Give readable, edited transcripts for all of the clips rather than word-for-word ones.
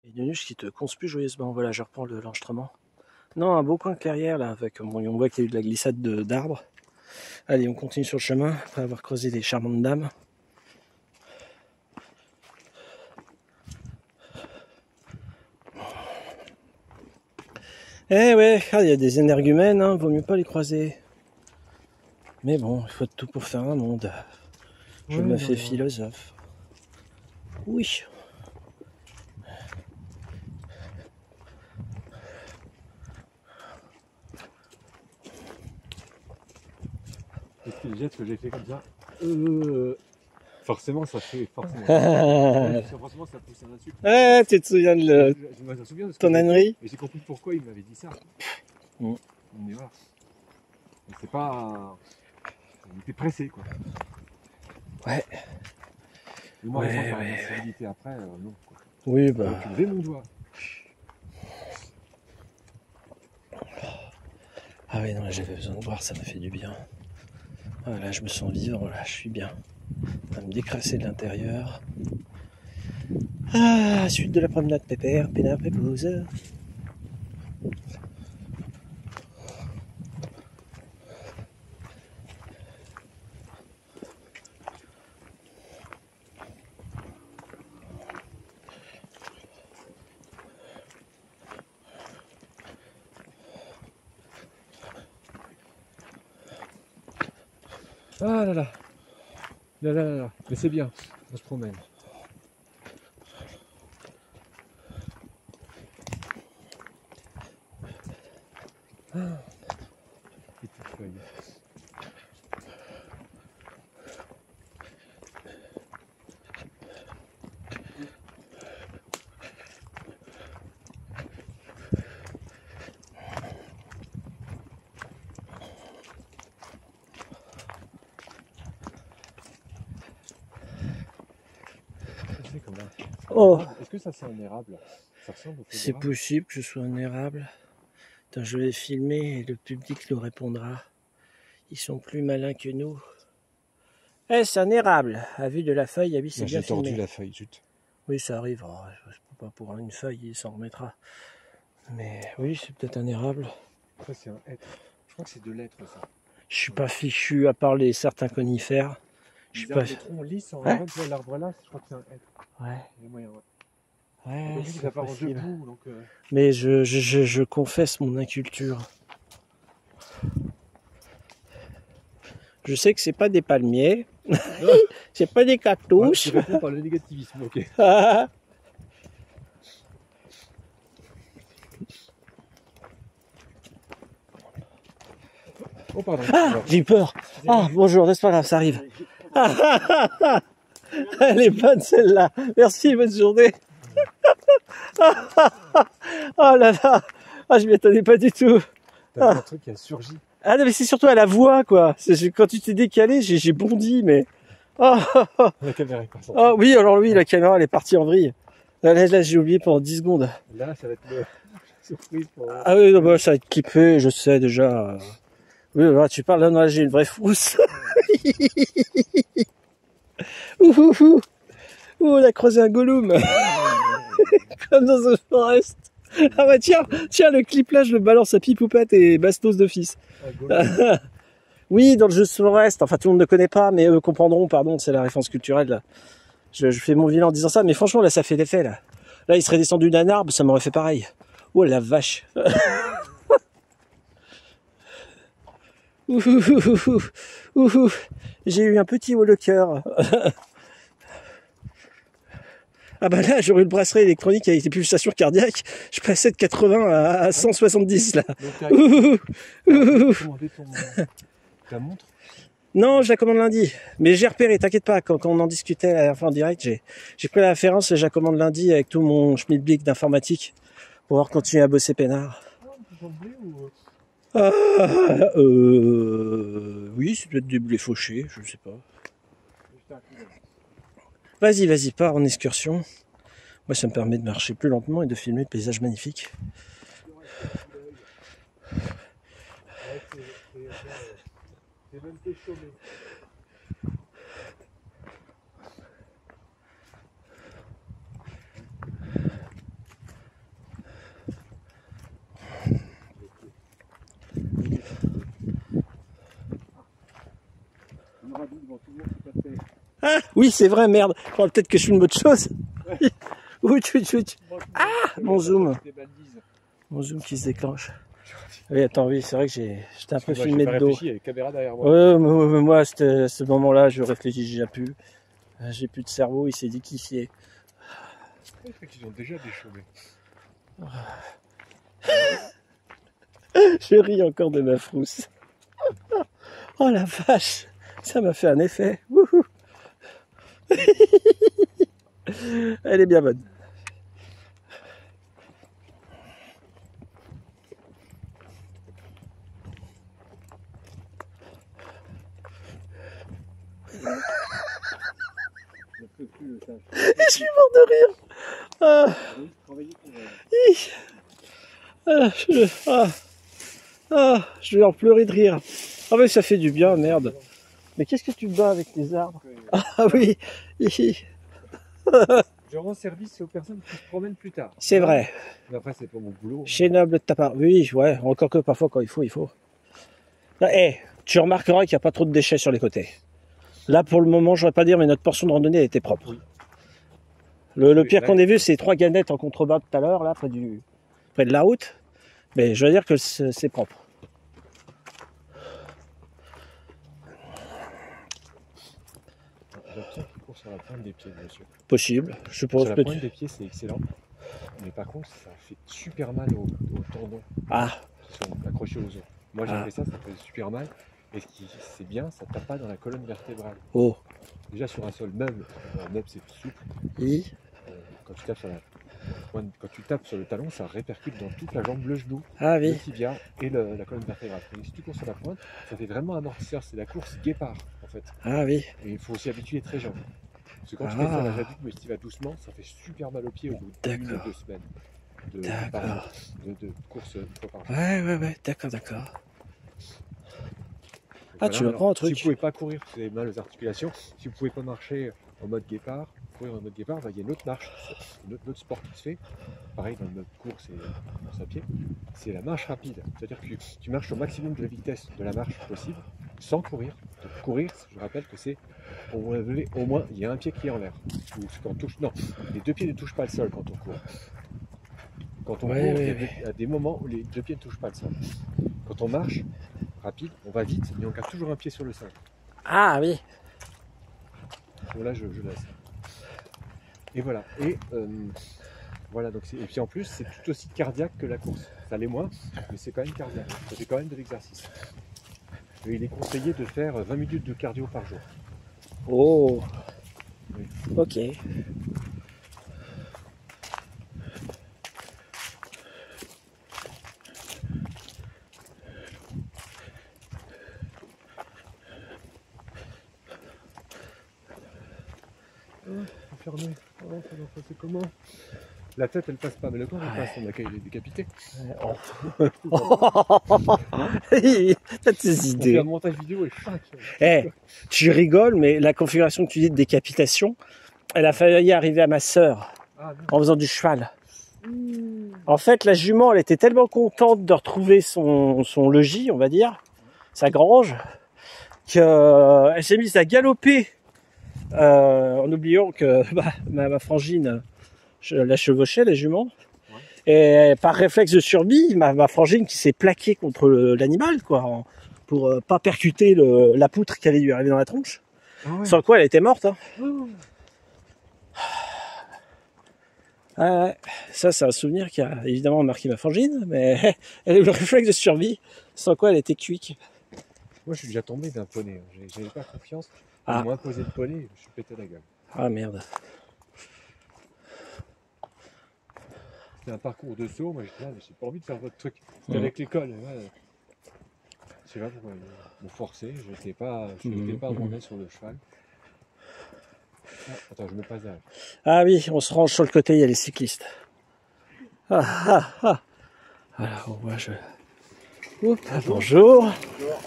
Et Nunuche qui te conspue joyeusement. Voilà, je reprends l'enregistrement. Non, un beau coin de carrière là, avec bon, on voit qu'il y a eu de la glissade d'arbres. Allez, on continue sur le chemin après avoir creusé des charmantes dames. Eh ouais, il y a des énergumènes, hein, vaut mieux pas les croiser. Mais bon, il faut tout pour faire un monde. Je me fais philosophe. Oui. Est-ce que les gestes que j'ai fait comme ça forcément ça fait forcément ça pousse un insulte. Ah, tu te souviens de Je me souviens de ce ton ânerie. et j'ai compris pourquoi il m'avait dit ça. Mais voilà. C'est pas. Il était pressé quoi. Ouais. Et moi, ouais, par la après, non. Quoi. Oui, bah. Tu levais mon doigt. Ah oui, non, j'avais besoin de boire, ça m'a fait du bien. Ah, là, je me sens vivant, là, je suis bien. À me décrasser de l'intérieur. Ah, suite de la promenade pépère, peinard, pépouze. Ah là là. Là là là là. Mais c'est bien, on se promène. Ah. Petite feuille. Oh. Est-ce que ça c'est un érable? Ça ressemble au feu C'est d'érable. possible que ce soit un érable. Attends, je vais filmer et le public nous répondra. Ils sont plus malins que nous. Eh, c'est un érable. À vue de la feuille, oui, c'est bien filmé. J'ai tordu la feuille, zut. Oui, ça arrive. Oh, pas pour une feuille, il s'en remettra. Mais oui, c'est peut-être un érable. Ça c'est un hêtre. Je crois que c'est de l'être ça. Je suis pas fichu à part les certains conifères. Je suis pas. Les troncs lisses en hein l'arbre là, je crois que c'est un hêtre. Ouais. Il y a moyen, ouais. Ouais, Ça part en deux bouts, donc. Mais je confesse mon inculture. Je sais que c'est pas des palmiers, c'est pas des cactus. Tu réponds par le négativisme, ok. Oh pardon. Ah, j'ai eu peur. Ah, bonjour, c'est pas grave, ça arrive. Elle est bonne celle-là. Merci, bonne journée. Oh là là. Ah, je m'y attendais pas du tout. T'as vu un truc qui a surgi. Ah non, mais c'est surtout à la voix, quoi. Quand tu t'es décalé, j'ai bondi, mais... Oh, La caméra est passante. oh oui, alors oui, la caméra, elle est partie en vrille. Là j'ai oublié pendant 10 secondes. Là, ça va être le surprise pour... Ah oui, non, bah, ça va être clippé, je sais déjà. Oui, là, tu parles, là, j'ai une vraie frousse. Ouh, on a creusé un Gollum. Comme dans The Forest. Ah bah tiens, le clip là, je le balance à Pipoupette et Bastos de fils. Oui, dans le jeu The Forest, enfin tout le monde ne connaît pas, mais eux comprendront, pardon, c'est la référence culturelle là. Je fais mon vilain en disant ça, mais franchement là, ça fait l'effet là. Là, il serait descendu d'un arbre, ça m'aurait fait pareil. Oh la vache. J'ai eu un petit haut le cœur. Ah bah là, j'aurais eu le bracelet électronique avec les pulsations cardiaques. Je passais de 80 à 170 là. Donc commandé ta montre? Non, je la commande lundi. Mais j'ai repéré, t'inquiète pas, quand on en discutait la dernière fois en direct, j'ai pris la référence et je la commande lundi avec tout mon schmilblick d'informatique pour pouvoir continuer à bosser peinard. Oui, c'est peut-être des blés fauchés, je sais pas. Vas-y, pars en excursion. Moi, ça me permet de marcher plus lentement et de filmer le paysage magnifique. J'ai même été chômé. Oui, c'est vrai, merde. Faudra peut-être que je filme autre chose. Oui, Ah, mon zoom. Mon zoom qui se déclenche. Oui, attends, oui, c'est vrai que j'étais un peu filmé de dos. Il y a les caméras derrière moi. Ouais, mais moi, à ce moment-là, je réfléchis déjà plus. J'ai plus de cerveau, il s'est liquéfié. Je crois qu'ils ont déjà déchauffé. Je ris encore de ma frousse. Oh la vache, ça m'a fait un effet. Wouhou. Elle est bien bonne. Je suis mort de rire. Ah. Je vais en pleurer de rire. Ah mais ça fait du bien, merde. Mais qu'est-ce que tu te bats avec les arbres? Ah oui. Je rends service aux personnes qui se promènent plus tard. C'est vrai. Mais après, c'est pas mon boulot. Chez Noble de ta part. Oui, ouais, encore que parfois quand il faut. Tu remarqueras qu'il n'y a pas trop de déchets sur les côtés. Là, pour le moment, je ne vais pas dire, mais notre portion de randonnée était propre. Oui. Le pire qu'on ait vu, c'est 3 ganettes en contrebas tout à l'heure, là, près de la route. Mais je veux dire que c'est propre. J'ai l'impression qu'il court sur la pointe des pieds, monsieur. Possible, je suppose. Sur la pointe des pieds, c'est excellent. Mais par contre, ça fait super mal aux tendons qui sont accrochés aux os. Moi, j'ai fait ça fait super mal. Et ce qui c'est bien, ça tape pas dans la colonne vertébrale. Oh. Déjà sur un sol meuble, c'est souple. Oui. Quand tu tapes sur le talon, ça répercute dans toute la jambe, le genou, le tibia et la colonne vertébrale. Et si tu cours sur la pointe, ça fait vraiment amortisseur. C'est la course guépard en fait. Ah oui. Et il faut s'y habituer très jeune. Parce que quand tu fais ça à l'âge adulte, mais si tu vas doucement, ça fait super mal aux pieds au bout d'1 ou 2 semaines de course une fois par jour. Ouais, d'accord. Voilà, tu m'apprends un truc. Si vous pouvez pas courir, si vous avez mal aux articulations, si vous pouvez pas marcher en mode guépard, il y a une autre marche, un autre sport qui se fait, pareil dans notre course et course à pied, c'est la marche rapide. C'est-à-dire que tu marches au maximum de la vitesse de la marche possible, sans courir. Donc courir, je rappelle que c'est au moins, il y a un pied qui est en l'air. Non, les 2 pieds ne touchent pas le sol quand on court. Quand on court, il y a des moments où les 2 pieds ne touchent pas le sol. Quand on marche rapide, on va vite, mais on garde toujours un pied sur le sol. Ah oui. Bon, là, je laisse. Et voilà. Et voilà. Donc et puis en plus, c'est tout aussi cardiaque que la course. Ça l'est moins, mais c'est quand même cardiaque. Ça fait quand même de l'exercice. Et il est conseillé de faire 20 minutes de cardio par jour. Oh. Oui. Ok. Fermé. C'est comment? La tête, elle passe pas, mais le corps, il passe. On a qu'à il est décapité. T'as tes idées. On fait un montage vidéo et tu rigoles, mais la configuration que tu dis de décapitation, elle a failli arriver à ma sœur en faisant du cheval. En fait, la jument, elle était tellement contente de retrouver son logis, on va dire, sa grange, qu'elle s'est mise à galoper en oubliant que ma frangine la chevauchait, la jument. Et par réflexe de survie, ma frangine qui s'est plaquée contre l'animal, quoi, pour pas percuter la poutre qui allait lui arriver dans la tronche. Sans quoi elle était morte. Ça, c'est un souvenir qui a évidemment marqué ma frangine, mais elle a eu le réflexe de survie, sans quoi elle était cuite. Moi, je suis déjà tombé d'un poney. J'avais pas confiance. Ils m'ont imposé le poney, je suis pété la gueule. Ah merde. C'était un parcours de saut, moi j'étais là, mais j'ai pas envie de faire votre truc. C'était avec l'école. Je sais pas pourquoi ils m'ont forcé, je n'étais pas monté sur le cheval. Attends, je me passe derrière. Ah oui, on se range sur le côté, il y a les cyclistes. Voilà, moi je... Bonjour.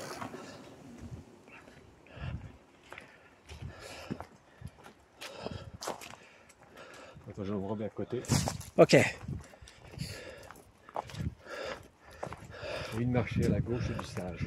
Attends, je me remets à côté. Ok. J'ai envie de marcher à la gauche du sage.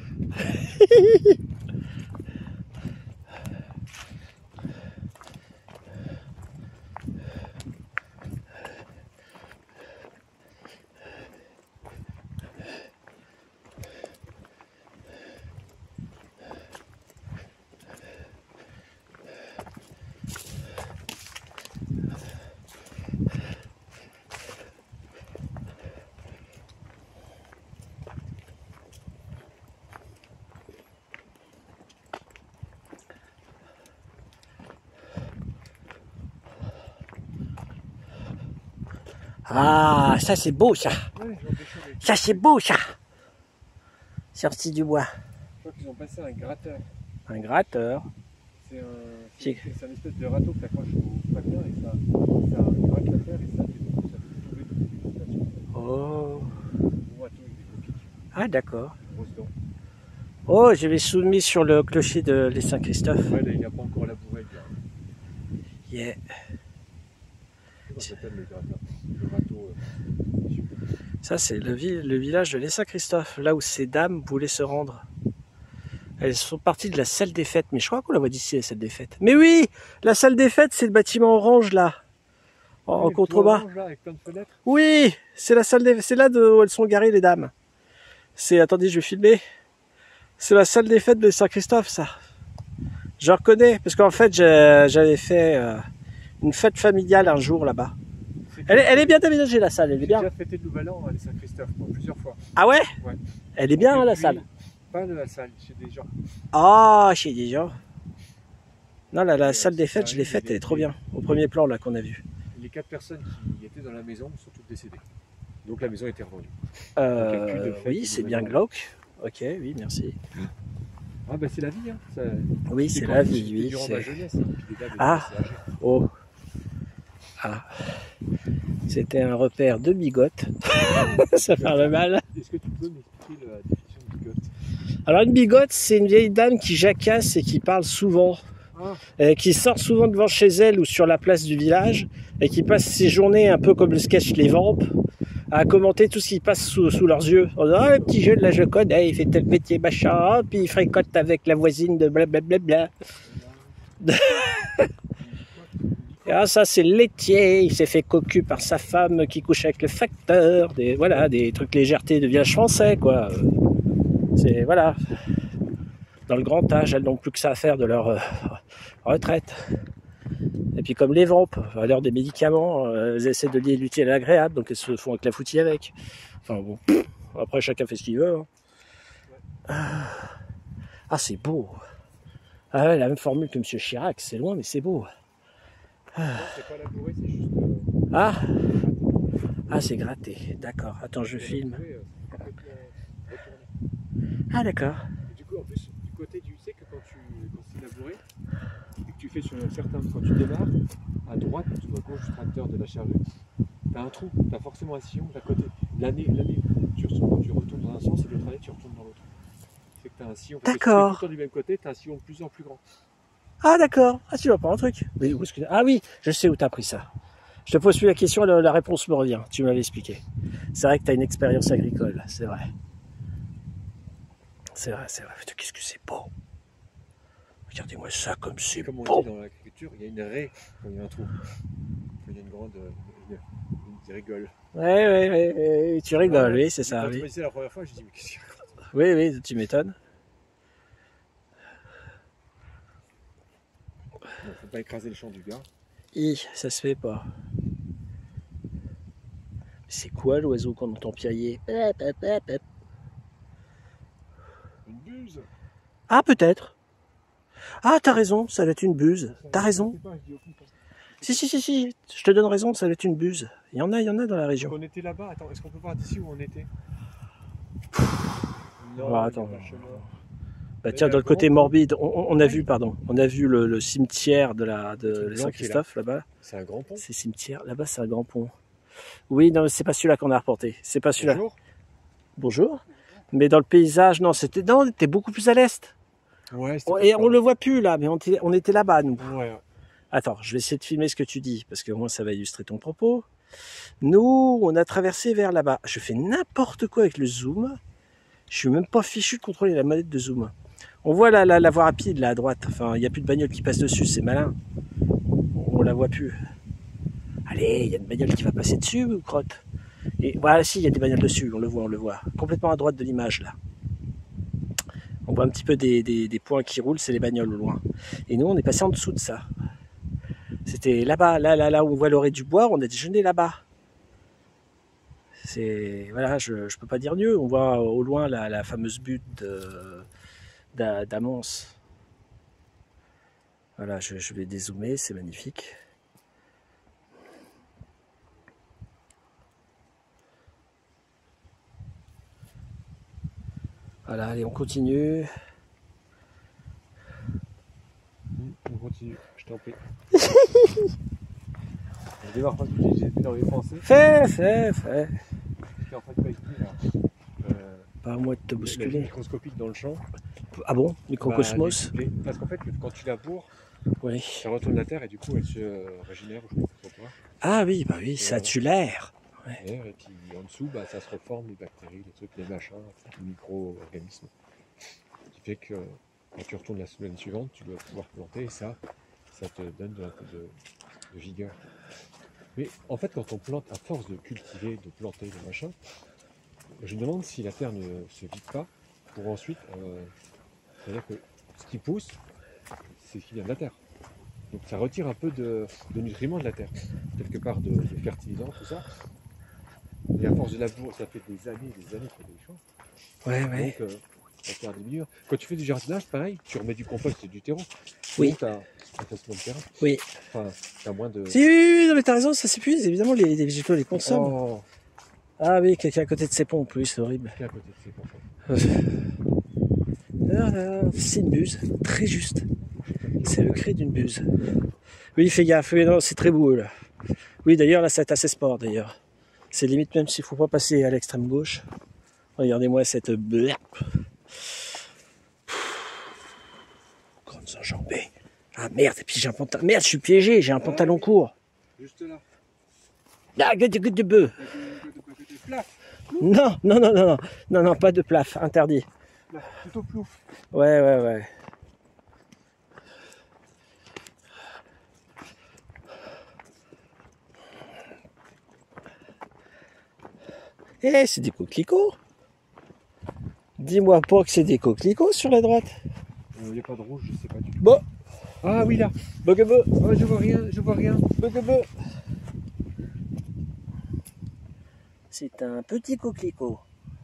Ah, ça c'est beau ça. Ouais, ils ont pêché avec- Ça c'est beau ça. Sorti du bois. Je crois qu'ils ont passé un gratteur. Un gratteur. C'est un, C'est- c'est un espèce de râteau que tu accroches au patien et ça gratte la terre et ça fait tomber toutes les végétations. Oh. Un râteau avec des coquilles, Ah d'accord. des grosses dents. Oh, je vais soumis sur le clocher de les Saint-Christophe. Ouais, là, il n'a pas encore labouré. Yeah. Comment ça s'appelle le gratteur? Le râteau. Ça c'est le village de les Saint-Christophe, là où ces dames voulaient se rendre. Elles sont parties de la salle des fêtes, mais je crois qu'on la voit d'ici la salle des fêtes. Mais oui, la salle des fêtes, c'est le bâtiment orange là, en Ouais, contrebas. orange, là, avec plein de fenêtres. Oui, c'est la salle des, c'est là où elles sont garées les dames. C'est, attendez, je vais filmer. C'est la salle des fêtes de Saint-Christophe, ça. Je reconnais, parce qu'en fait, j'avais fait une fête familiale un jour là-bas. Elle est bien aménagée la salle, elle est J'ai bien. déjà fêté le Nouvel An à Saint-Christophe, moi, plusieurs fois. Ah ouais? Ouais. Elle est bien Et hein, la puis, salle. Pas de la salle, chez des gens. Ah, chez des gens. Non, la Et, salle des ça fêtes, je l'ai arrive, faite, il elle est- est trop bien. Au premier plan là qu'on a vu. Les 4 personnes qui étaient dans la maison sont toutes décédées. Donc la maison a été revendue. Donc, il y a plus de fêtes Oui, au c'est Nouvel bien An. glauque. Ok, oui, merci. Ah bah c'est la vie, hein. Ça... Oui, c'est la vie, oui. Durant c'est- ma jeunesse, hein. Puis les dames étaient Ah. assez âgées. Oh. Ah. C'était un repère de bigote. Ça fait mal. Est-ce que tu peux m'expliquer la définition de bigote? Alors une bigote, c'est une vieille dame qui jacasse et qui parle souvent. Ah, Qui sort souvent devant chez elle ou sur la place du village et qui passe ses journées un peu comme le sketch Les Vampes à commenter tout ce qui passe sous leurs yeux en disant ah, le petit jeune là je connais, il fait tel métier machin, puis il fréquente avec la voisine de blablabla. Ah ça c'est le laitier, il s'est fait cocu par sa femme qui couche avec le facteur, voilà, des trucs légèreté de village français quoi. C'est voilà. Dans le grand âge, elles n'ont plus que ça à faire de leur retraite. Et puis comme les vampes, à l'heure des médicaments, elles essaient de lier l'utile à l'agréable, donc elles se font avec la foutille avec. Enfin bon, après chacun fait ce qu'il veut. Hein. Ah c'est beau. Ah ouais, la même formule que M. Chirac, c'est loin mais c'est beau. non, c'est pas labouré, c'est juste. Ah, ah c'est gratté, d'accord. Attends, je filme. Labouré, complètement retourné. Ah d'accord. Et du coup, en plus, du côté du. Tu sais que quand c'est labouré, et que tu fais sur certains. Quand tu démarres, à droite ou à gauche du tracteur de la charrue, t'as un trou, t'as forcément un sillon d'à côté. L'année, tu retournes dans un sens et l'autre année, tu retournes dans l'autre. C'est que t'as un sillon. Parce que si tu fais tout le temps du même côté, t'as un sillon de plus en plus grand. Ah d'accord. Ah tu vois pas un truc. Mais où est-ce que... Ah oui, je sais où t'as pris ça. Je te pose plus la question, la réponse me revient. Tu m'avais expliqué. C'est vrai que t'as une expérience agricole, c'est vrai. C'est vrai, c'est vrai. Putain, qu'est-ce que c'est beau. Regardez-moi ça comme c'est Comme on beau. dit dans l'agriculture, il y a une raie quand il y a un trou. Quand il y a une grande. Qui rigole. Ouais, tu rigoles, oui, c'est ça. Quand tu Oui, m'as dit ça la première fois, je dis mais qu'est-ce qu'il raconte? oui, tu m'étonnes. Bon, faut pas écraser le champ du gars. Ça se fait pas. C'est quoi l'oiseau qu'on entend piailler? Une buse. Ah, peut-être. Ah, t'as raison, ça doit être une buse. T'as raison. Je sais pas, je dis au compte. Si, je te donne raison, ça doit être une buse. Il y en a dans la région. On était là-bas, attends, est-ce qu'on peut voir d'ici où on était? Ah, attends. il y a pas le chemin. Bah tiens, dans le côté morbide, on a vu, pardon, on a vu le cimetière de Saint-Christophe là-bas. C'est un grand pont. C'est cimetière, là-bas c'est un grand pont. Oui, non, c'est pas celui-là qu'on a reporté. C'est pas celui-là. Bonjour. Bonjour. Mais dans le paysage, non, on était beaucoup plus à l'est. Ouais, Et on le voit plus là, mais on était là-bas nous. Ouais. Attends, je vais essayer de filmer ce que tu dis, parce que moi ça va illustrer ton propos. Nous, on a traversé vers là-bas. Je fais n'importe quoi avec le zoom. Je suis même pas fichu de contrôler la manette de zoom. On voit la voie rapide là à droite. Enfin, il n'y a plus de bagnole qui passe dessus, c'est malin. On la voit plus. Allez, il y a une bagnole qui va passer dessus, ou crotte. Et voilà, si, il y a des bagnoles dessus, on le voit. Complètement à droite de l'image là. On voit un petit peu des points qui roulent, c'est les bagnoles au loin. Et nous, on est passé en dessous de ça. C'était là-bas, là où on voit l'orée du bois, on a déjeuné là-bas. C'est voilà, je peux pas dire mieux. On voit au loin la fameuse butte d'Amance. Voilà, je vais dézoomer, c'est magnifique. Voilà, allez, on continue. On continue, je t'en prie. On démarre pas tout de suite, j'ai plus dans les pensées. Fais. J'étais en train de calculer là. Pas à moi de te La vie bousculer. microscopique dans le champ. Ah bon? Microcosmos? Parce qu'en fait, quand tu laboures, Oui. ça retourne la terre et du coup elle se régénère, je crois, pour toi. Ah oui, bah oui, ça tue l'air. Et puis en dessous, bah, ça se reforme, les bactéries, les trucs, les machins, les micro-organismes. Ce qui fait que quand tu retournes la semaine suivante, tu dois pouvoir planter et ça te donne un peu de vigueur. Mais en fait, quand on plante, à force de cultiver, de planter, de machin, je me demande si la terre ne se vide pas pour ensuite. C'est-à-dire que ce qui pousse, c'est ce qui vient de la terre. Donc ça retire un peu de nutriments de la terre, quelque part de fertilisants, tout ça. Et à force de labour, ça fait des années qu'il y a des champs. Ouais. Donc ça fait des millions. Quand tu fais du jardinage, pareil, tu remets du compost et du terreau. Oui. Donc t'as effacement de terrain. Oui. Enfin, t'as moins de. Si, oui, non, mais t'as raison, ça s'épuise. Évidemment, les végétaux les consomment. Oh, Ah oui, quelqu'un à côté de ses pompes, oui, c'est horrible. qu'à côté de ces pompes. C'est une buse, très juste. C'est le cri d'une buse. Oui, fais gaffe, oui, non, c'est très beau là. Oui, d'ailleurs, là, c'est assez sport d'ailleurs. C'est limite même s'il faut pas passer à l'extrême gauche. Regardez-moi cette blep. Grandes enjambées. Ah merde, et puis j'ai un pantalon. Merde, je suis piégé, j'ai un pantalon court. Juste là. Ah, gueule de bœuf. Non, pas de plaf, interdit. Plutôt plouf. Ouais. Eh, c'est des coquelicots. Dis-moi pas que c'est des coquelicots sur la droite. Il n'y a pas de rouge, je sais pas du tout. Bon, Ah oui là. bugabeu, Oh, je vois rien. bugabeu. C'est un petit coquelicot.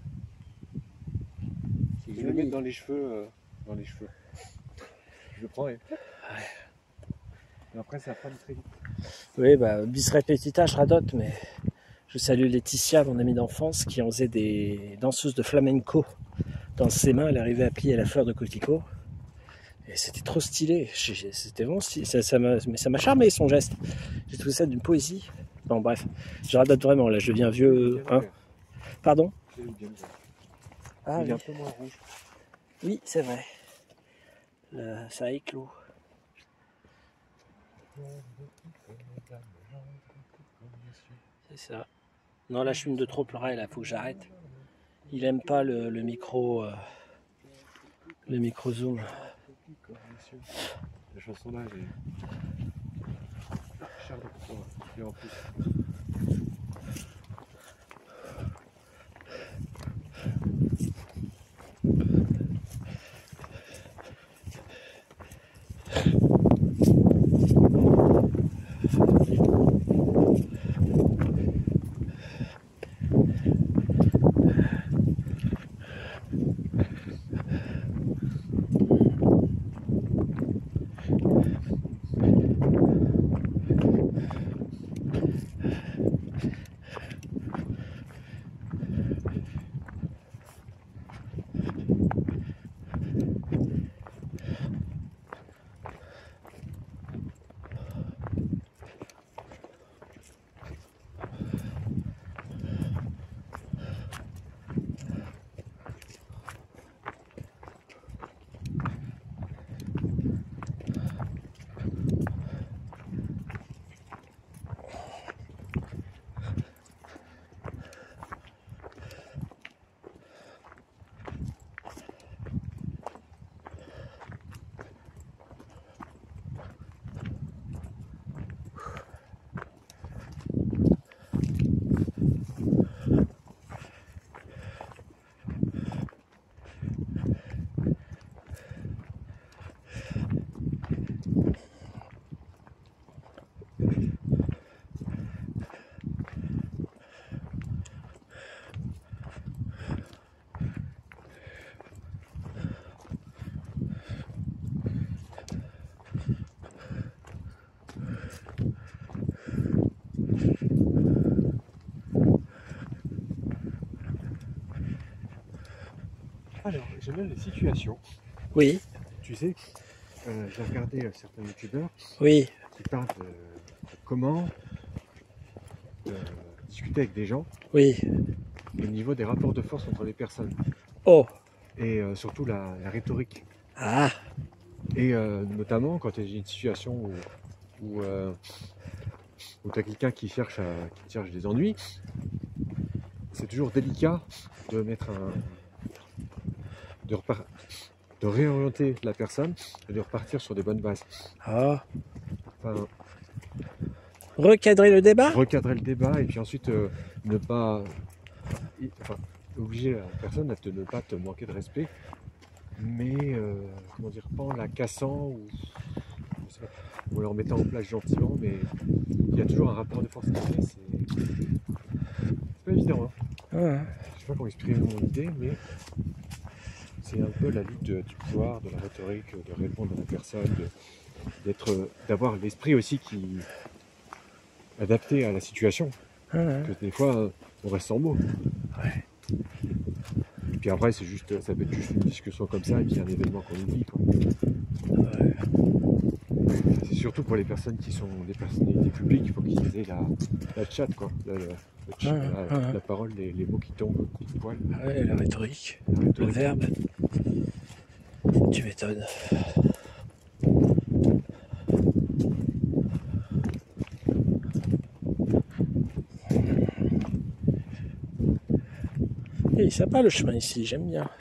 C'est Je vais le joli. mettre dans les cheveux. Je le prends et après ça femme très vite. Oui, bah, bis repetita, je radote, mais je salue Laetitia, mon amie d'enfance, qui en faisait des danseuses de flamenco. Dans ses mains, elle arrivait à plier la fleur de coquelicot. Et c'était trop stylé. C'était vraiment stylé. Mais ça m'a charmé son geste. J'ai trouvé ça d'une poésie. Bon, bref, je radote vraiment, là, je deviens vieux. Hein. Pardon? Ah, il est oui. un peu moins rouge. Oui, c'est vrai. Ça a éclos. C'est ça. Non, là, je fume de trop pleurer, là, faut que j'arrête. Il aime pas le micro zoom. La chanson là, j'ai. Charles et en plus. Alors, j'aime bien les situations. Oui, Tu sais, j'ai regardé certains youtubeurs oui, qui parlent de comment discuter avec des gens oui. au niveau des rapports de force entre les personnes Oh, et surtout la rhétorique. ah, Et notamment quand tu as une situation où tu as quelqu'un qui cherche des ennuis, c'est toujours délicat de mettre de réorienter la personne et de repartir sur des bonnes bases. ah. Enfin, Recadrer le débat? recadrer le débat et puis ensuite ne pas enfin, obliger la personne à ne pas te manquer de respect, mais comment dire, pas en la cassant je sais pas, ou en la remettant en place gentiment, mais il y a toujours un rapport de force à créer, c'est pas évident, hein. Ah, Je sais pas comment exprimer mon idée, mais c'est un peu la lutte du pouvoir, de la rhétorique, de répondre à la personne, d'avoir l'esprit aussi qui adapté à la situation, ah, que des fois on reste sans mots. ouais. Et puis après ça peut être juste une discussion comme ça et puis un événement qu'on oublie, quoi. Ouais. C'est surtout pour les personnes qui sont des personnalités publiques, il faut qu'ils aient la chat, quoi, la parole, les mots qui tombent du poil. Ouais, la rhétorique, La le rhétorique. verbe. Tu m'étonnes. Il est sympa le chemin ici, j'aime bien.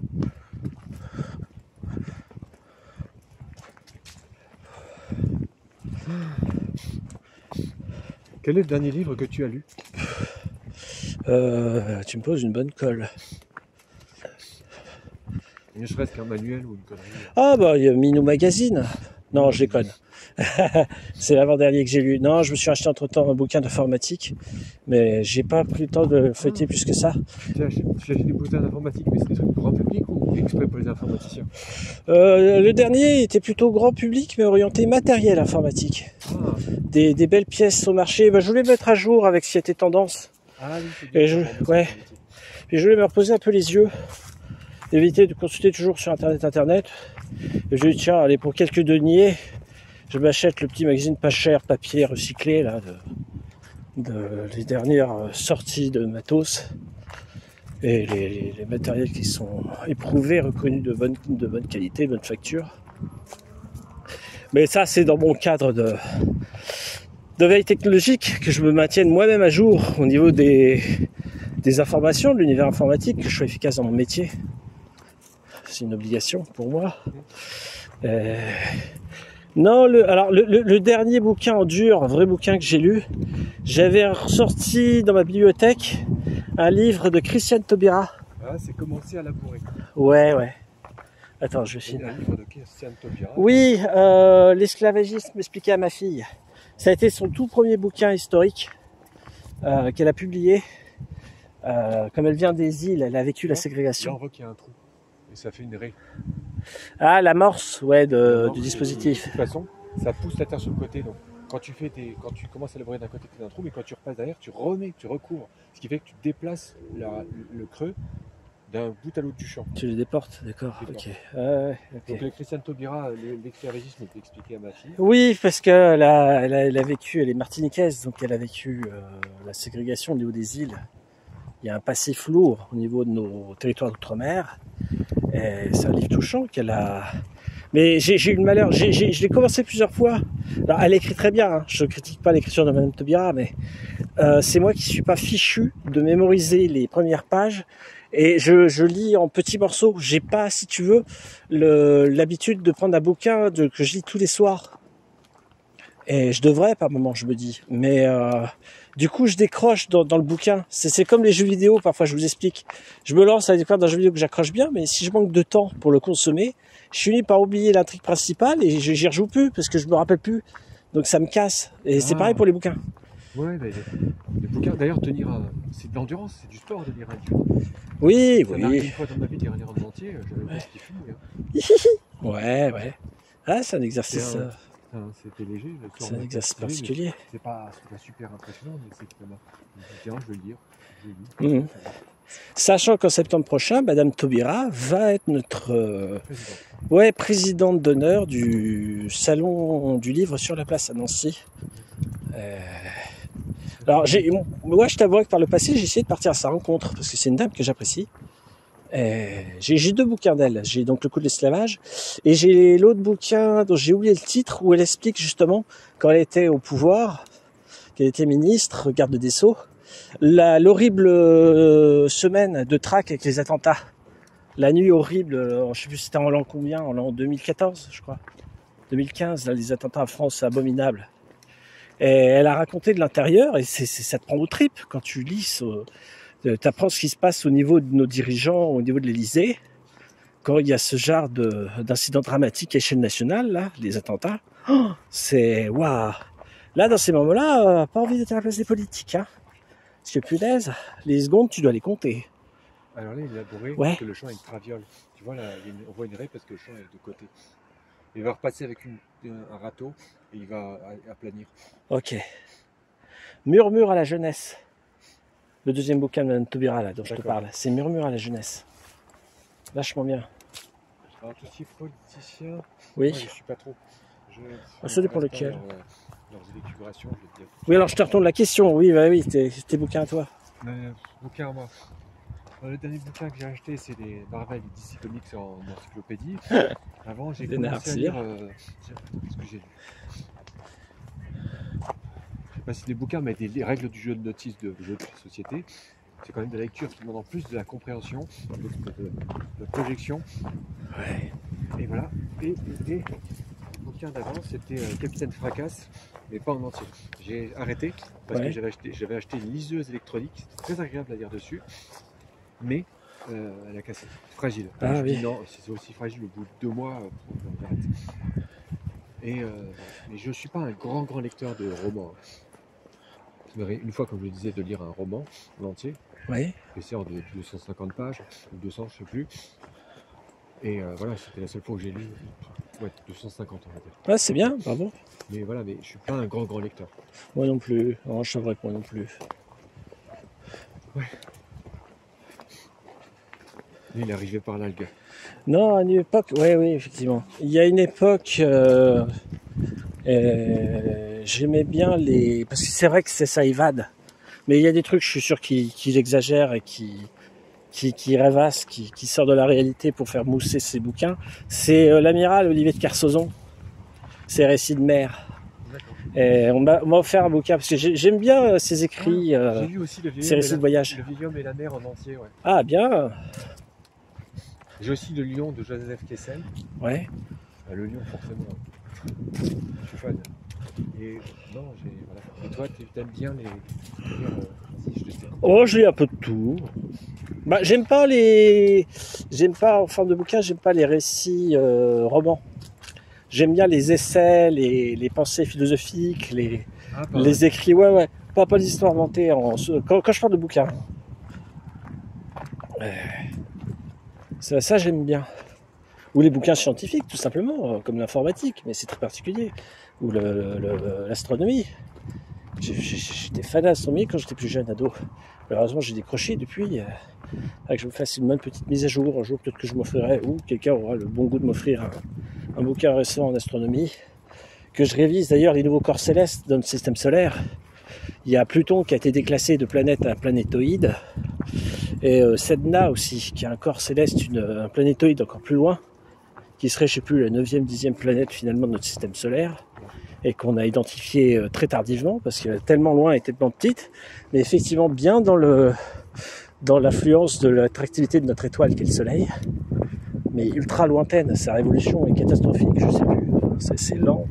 Quel est le dernier livre que tu as lu? Tu me poses une bonne colle. Ne serait-ce qu'un manuel ou une connerie? Ah bah il y a Minou Magazine. Non, je déconne. C'est l'avant-dernier que j'ai lu. Non, je me suis acheté entre-temps un bouquin d'informatique, mais j'ai pas pris le temps de feuilleter plus que ça. Tu as acheté des bouquins d'informatique, mais c'est des trucs pour grand public ou exprès pour les informaticiens? Le dernier était plutôt grand public, mais orienté matériel informatique. Ah, Des belles pièces au marché. Bah, je voulais mettre à jour avec ce qui était tendance. ah oui, c'est Et bien. ouais. Et je voulais me reposer un peu les yeux, éviter de consulter toujours sur Internet. Et je dis tiens, allez, pour quelques deniers, je m'achète le petit magazine pas cher, papier recyclé, là, les dernières sorties de matos. Et les matériels qui sont éprouvés, reconnus de bonne qualité, bonne facture. Mais ça, c'est dans mon cadre de veille technologique, que je me maintienne moi-même à jour au niveau des informations, de l'univers informatique, que je sois efficace dans mon métier. C'est une obligation pour moi. Non, le dernier bouquin en dur, un vrai bouquin que j'ai lu, j'avais ressorti dans ma bibliothèque un livre de Christiane Taubira. Ah, c'est commencer à labourer. Ouais. Attends, je filme. Un livre de Christiane Taubira. Oui, l'esclavagisme expliqué à ma fille. Ça a été son tout premier bouquin historique qu'elle a publié. Comme elle vient des îles, elle a vécu la Là, ségrégation. on voit qu'il y a un trou. Et ça fait une raie. Ah, l'amorce, ouais, Alors, du dispositif. De toute façon, ça pousse la terre sur le côté. Donc, quand tu commences à labourer d'un côté, tu as un trou, mais quand tu repasses derrière, tu recouvres. Ce qui fait que tu déplaces le creux d'un bout à l'autre du champ. Tu les déportes, d'accord, Déporte. ok. Ok. Donc, avec Christiane Taubira, l'esclavagisme est expliqué à ma fille. Oui, parce qu'elle a vécu, elle est martiniquaise, donc elle a vécu la ségrégation au niveau des îles. Il y a un passif lourd au niveau de nos territoires d'outre-mer. Et c'est un livre touchant qu'elle a. Mais j'ai eu le malheur, je l'ai commencé plusieurs fois. Alors, elle écrit très bien, hein. Je ne critique pas l'écriture de Madame Taubira, mais c'est moi qui suis pas fichu de mémoriser les premières pages. Et je lis en petits morceaux. J'ai pas, si tu veux, l'habitude de prendre un bouquin que je lis tous les soirs. Et je devrais par moment, je me dis. Mais du coup, je décroche dans le bouquin. C'est comme les jeux vidéo, parfois je vous explique. Je me lance à la découverte d'un jeu vidéo que j'accroche bien, mais si je manque de temps pour le consommer, je finis par oublier l'intrigue principale et j'y rejoue plus parce que je me rappelle plus. Donc ça me casse. Et c'est pareil pour les bouquins. Ouais, bah, les bouquins, d'ailleurs, c'est de l'endurance, c'est du sport de lire un livre. Oui, Ça m'arrive oui. une fois dans ma vie de lire un livre en entier, j'avais une qui fou. Hein. Ouais. Ah, c'est un exercice. C'était léger. C'est un exercice particulier. C'est pas super impressionnant, mais c'est que je vais le lire. Je lis. Sachant qu'en septembre prochain, Madame Taubira va être notre présidente d'honneur du salon du livre sur la place à Nancy. Alors, moi, je t'avoue que par le passé, j'ai essayé de partir à sa rencontre parce que c'est une dame que j'apprécie. J'ai 2 bouquins d'elle. J'ai donc Le coup de l'esclavage et j'ai l'autre bouquin dont j'ai oublié le titre où elle explique justement quand elle était au pouvoir, qu'elle était ministre, garde des Sceaux, l'horrible semaine de traque avec les attentats. La nuit horrible, je sais plus si c'était en l'an combien, en l'an 2014 je crois. 2015, là, les attentats en France, c'est abominable. Et elle a raconté de l'intérieur et ça te prend aux tripes quand tu lis. Tu apprends ce qui se passe au niveau de nos dirigeants, au niveau de l'Élysée, quand il y a ce genre d'incident dramatique à échelle nationale, là, les attentats. Oh, c'est waouh. Là, dans ces moments-là, pas envie d'être à la place des politiques, hein. Parce que punaise, les secondes, tu dois les compter. Alors là, il est labouré Ouais. parce que le champ est traviole. Tu vois, là, on voit une raie parce que le champ est de côté. Il va repasser avec un râteau et il va aplanir. Ok. Murmure à la jeunesse. Le deuxième bouquin de Madame Taubira, là, dont je te parle. C'est Murmure à la jeunesse. Vachement bien. Alors, tout ce qui est politicien, oui. Moi, je suis pas trop. Ça dépend lequel. Leurs élucubrations, je veux dire. Oui, alors je te retourne la question. Oui, bah oui, tes bouquins à toi. Bouquin à moi. Le dernier bouquin que j'ai acheté, c'est les Marvel et DC Comics en encyclopédie. Avant, j'ai commencé à lire ce que j'ai lu. Je sais pas si des bouquins, mais des règles du jeu de notice de jeu de société. C'est quand même de la lecture qui demande en plus de la compréhension, de la projection. Ouais. Et voilà. Et le bouquin d'avant, c'était Capitaine Fracasse, mais pas en entier. J'ai arrêté parce que j'avais acheté une liseuse électronique. C'était très agréable à lire dessus. Mais elle a cassé, fragile. Ah, oui. Non, c'est aussi fragile au bout de 2 mois. Et mais je ne suis pas un grand lecteur de romans. Une fois, comme je le disais, de lire un roman en entier. Oui. C'est en 250 pages, ou 200, je ne sais plus. Et voilà, c'était la seule fois que j'ai lu. Ouais, 250 on va dire. Ouais, c'est bien, bravo. Mais voilà, mais je suis pas un grand lecteur. Moi non plus. Non, je savais que moi non plus. Ouais. Il est arrivé par là, le gars. Non, à une époque, oui, effectivement. Il y a une époque, j'aimais bien les... Parce que c'est vrai que ça évade. Mais il y a des trucs, je suis sûr, qu'il exagère et qui rêvasse, qui sort de la réalité pour faire mousser ses bouquins. C'est l'amiral Olivier de Kersauzon. Ses récits de mer. Et on m'a offert un bouquin parce que j'aime bien ses écrits, j'ai lu aussi ses récits de voyage. Le vieil homme et la mer en entier, ouais. Ah, bien. J'ai aussi Le Lion de Joseph Kessel. Ouais. Le lion, forcément. Je suis fan. Et non, voilà. Et toi, tu aimes bien les. Oh, je lis un peu de tout. Bah, j'aime pas en forme de bouquin, j'aime pas les récits romans. J'aime bien les essais, les pensées philosophiques, les écrits. Ouais. Pas l'histoire inventée. Quand je parle de bouquins. Ça, j'aime bien. Ou les bouquins scientifiques, tout simplement, comme l'informatique, mais c'est très particulier. Ou l'astronomie. J'étais fan d'astronomie quand j'étais plus jeune, ado. Malheureusement, j'ai décroché depuis. Il faudrait que je me fasse une bonne petite mise à jour. Un jour, peut-être que je m'offrirai, ou quelqu'un aura le bon goût de m'offrir un bouquin récent en astronomie. Que je révise d'ailleurs les nouveaux corps célestes dans le système solaire. Il y a Pluton qui a été déclassé de planète à planétoïde. Et Sedna aussi, qui a un corps céleste, un planétoïde encore plus loin, qui serait, je sais plus, la 9e, 10e planète finalement de notre système solaire, et qu'on a identifié très tardivement, parce qu'elle est tellement loin et tellement petite, mais effectivement bien dans l'influence de l'attractivité de notre étoile qui est le Soleil, mais ultra lointaine. Sa révolution est catastrophique, je sais plus, c'est lent.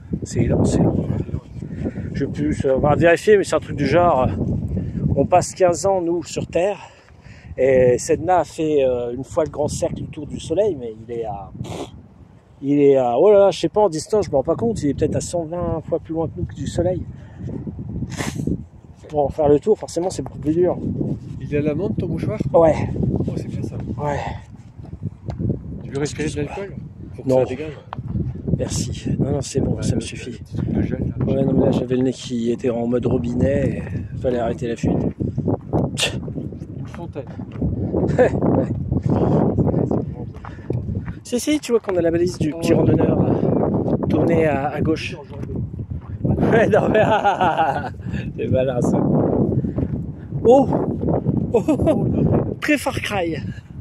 On va vérifier, mais c'est un truc du genre, on passe 15 ans, nous, sur Terre, et Sedna a fait une fois le grand cercle autour du Soleil, mais il est à, oh là là, je sais pas, en distance, je me rends pas compte, il est peut-être à 120 fois plus loin que nous que du Soleil. Pour en faire le tour, forcément, c'est beaucoup plus dur. Il est à l'amande, ton mouchoir? Ouais. Oh, c'est bien ça. Ouais. Tu veux respirer de l'alcool? Non. Ça dégage. Merci. Non, c'est bon, ça me suffit. Le gel, là. Ouais, non, mais là, j'avais le nez qui était en mode robinet, il fallait arrêter la fuite. fontaine. Ouais. Si, tu vois qu'on a la balise du petit randonneur tournée à gauche. Ouais, non, mais c'est malin ça. Oh, très Far Cry.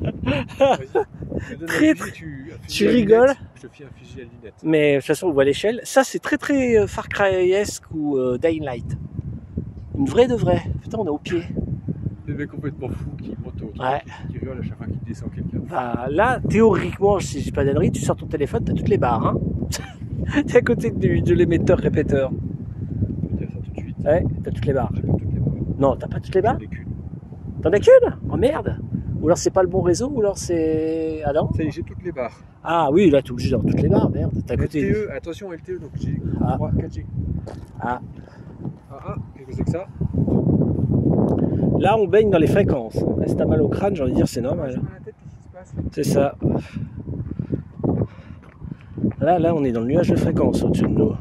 Très, tu rigoles. Je te fais un fusil à lunettes. Mais de toute façon, on voit l'échelle. Ça, c'est très Far Cry-esque ou Dying Light. Une vraie de vraie. Putain, on est au pied. Le mec complètement fou qui monte au truc, Ouais. qui rigole à chaque fois qu'il descend quelqu'un. Bah, là, théoriquement, si je dis pas d'annerie, tu sors ton téléphone, t'as toutes les barres. Hein. T'es à côté de l'émetteur répéteur. Je vais dire ça tout de suite. Ouais, t'as toutes les barres. J'ai pas toutes les barres. Non, t'as pas toutes les barres? J'en ai qu'une. T'en as qu'une? Oh merde! Ou alors c'est pas le bon réseau, ou alors c'est. Ah non? Ça y est, j'ai toutes les barres. Ah oui, là t'es obligé d'avoir toutes les barres, merde. T'es à côté. LTE, attention LTE, donc j'ai 3, 4G. Ah. Qu'est-ce que c'est que ça? Là on baigne dans les fréquences. Là, si t'as mal au crâne, j'ai envie de dire c'est J'ai normal. mal à la tête, qu'est-ce qui se passe? C'est ça. Là on est dans le nuage de fréquences au-dessus de nous.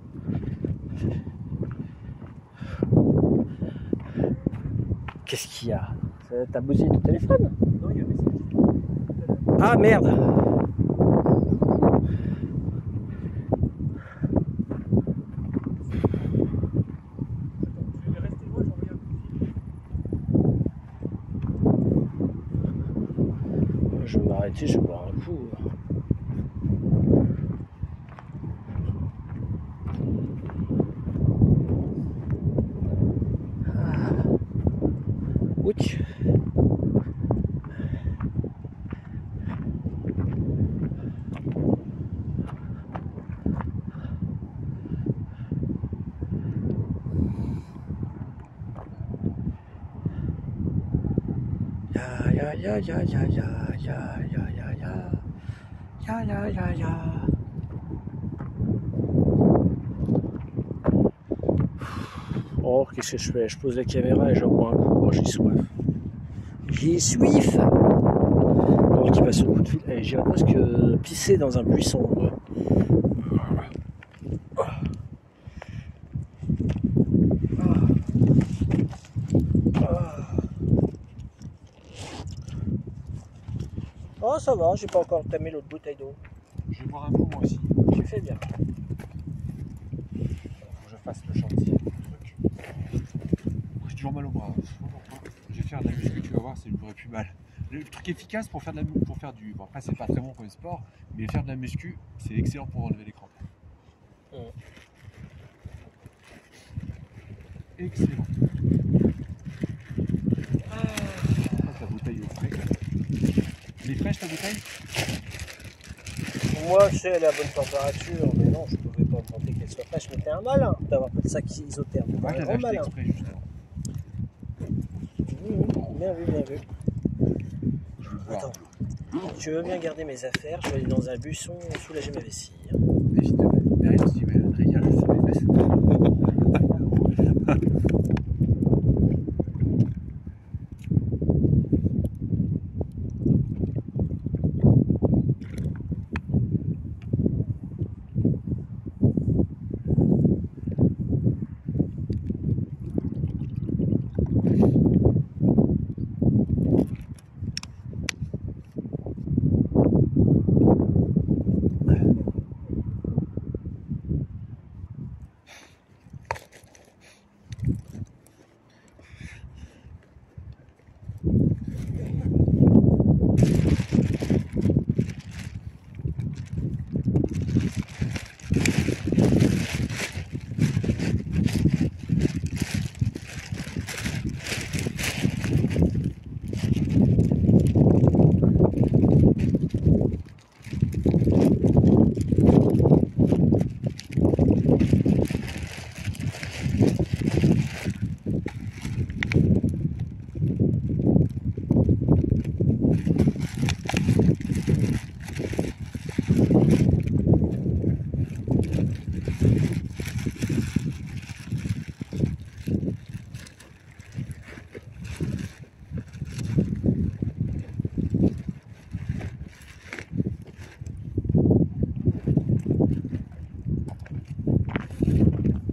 Qu'est-ce qu'il y a? T'as bousillé ton téléphone? Non, il y a un message. Ah merde! Je vais rester loin, j'en regarde. Je vais m'arrêter, je vais boire un coup. Ouch. Ya. Oh, qu'est-ce que je fais? Je pose la caméra et je bois un coup. Oh, j'ai soif. J'ai soif. Pendant qu'il passe le coup de fil. Allez, j'irai presque pisser dans un buisson. Oh, ça va, j'ai pas encore entamé l'autre bouteille d'eau. Je vais boire un coup moi aussi. Tu fais bien. Faut que je fasse le chantier. J'ai toujours mal au bras. Je vais faire de la muscu, tu vas voir, c'est le plus mal. Le truc efficace pour faire du. Bon, après, c'est pas très bon comme sport, mais faire de la muscu, c'est excellent pour enlever les crampes. Excellent. Ta bouteille est fraîche. Elle est fraîche ta bouteille? Moi, je sais, elle est à bonne température, mais non, je pouvais pas me tenter qu'elle soit fraîche. Mais t'es un malin d'avoir pas de sac isotherme. Moi, je Un l'avais grand acheté malin. exprès, justement. Bien vu, bien vu. Je vais boire. Attends, tu veux bien garder mes affaires, je vais aller dans un buisson soulager ma vessie. Évidemment. Derrière, tu dis, mais Adrien, je sais mes fesses.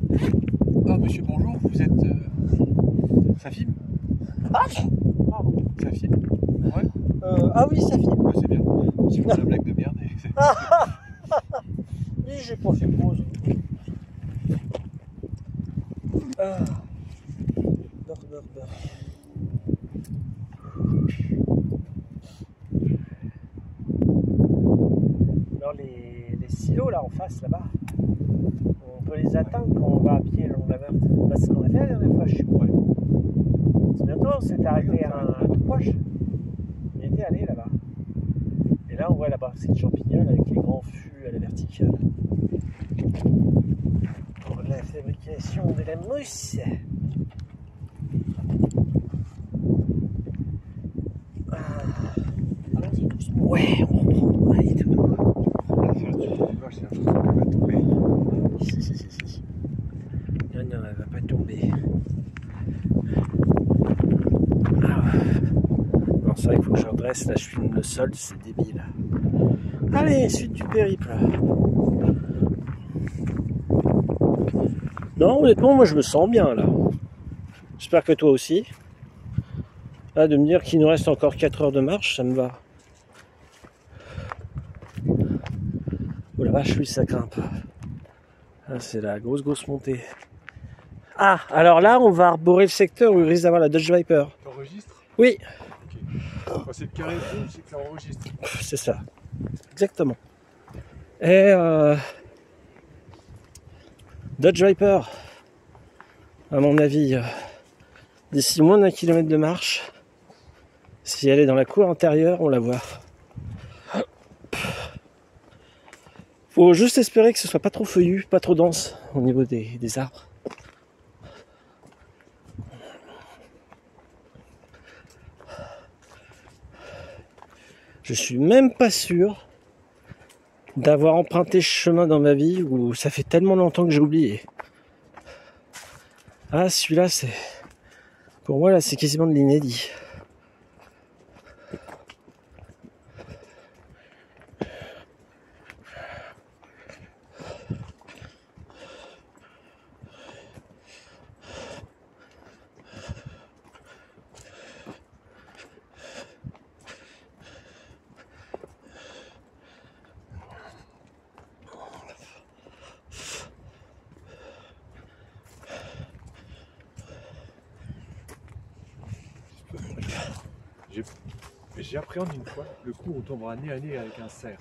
Monsieur, bonjour, vous êtes... Ça filme? Ah, pardon. Ça filme. Ouais. Ah oui, ça filme. Ouais, c'est bien. Tu fais la blague de merde. Oui, j'ai pas fait pause. Ah. Beurre. Alors les silos là en face là-bas, on peut les atteindre quand on va à pied le long de la Meurthe. Bah, c'est ce qu'on a fait la dernière fois, je suis ouais. C'est bientôt, on s'est arrêté à un tout proche. On était allé là-bas. Et là on voit la brasserie de champignons avec les grands fûts à la verticale. Pour la fabrication de la mousse. Allons-y doucement. Ouais, on reprend. Allez, tout doux. Si. Non, elle va pas tomber. Ah. Non, c'est vrai qu'il faut que je redresse. Là, je filme le sol, c'est débile. Allez, suite du périple. Non, honnêtement, moi, je me sens bien, là. J'espère que toi aussi. Là, de me dire qu'il nous reste encore 4 heures de marche, ça me va. Oh la vache, oui, ça grimpe. Ah, c'est la grosse montée. Ah, alors là, on va arborer le secteur où il risque d'avoir la Dodge Viper. T'enregistres ? Oui. Okay. Quand c'est le carré rouge, c'est que ça enregistre. C'est ça. Exactement. Et Dodge Viper, à mon avis, d'ici moins d'1 kilomètre de marche, si elle est dans la cour intérieure, on la voit. Faut juste espérer que ce soit pas trop feuillu, pas trop dense au niveau des arbres. Je suis même pas sûr d'avoir emprunté ce chemin dans ma vie où ça fait tellement longtemps que j'ai oublié. Ah, celui-là, c'est... Pour moi, là, c'est quasiment de l'inédit. J'appréhende une fois le coup où on tombera nez à nez avec un cerf.